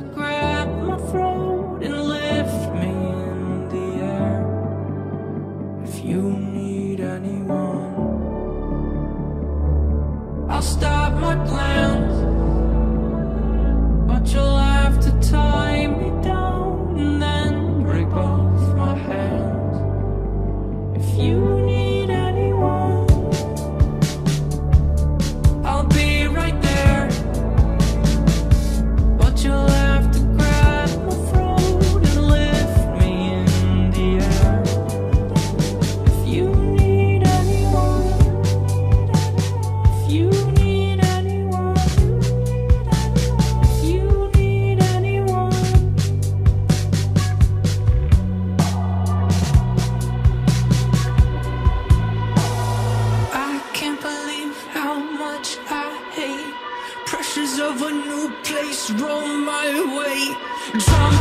grab my throat and lift me in the air. If you need anyone, I'll stop my plans, but you'll have to tie me down and then break both my hands. If you need anyone, I'll be right there, but you'll have to grab my throat and lift me in the air. If you need anyone, if you need anyone, if you need anyone. I can't believe how much I hate pressures of a new place roll my way. Draw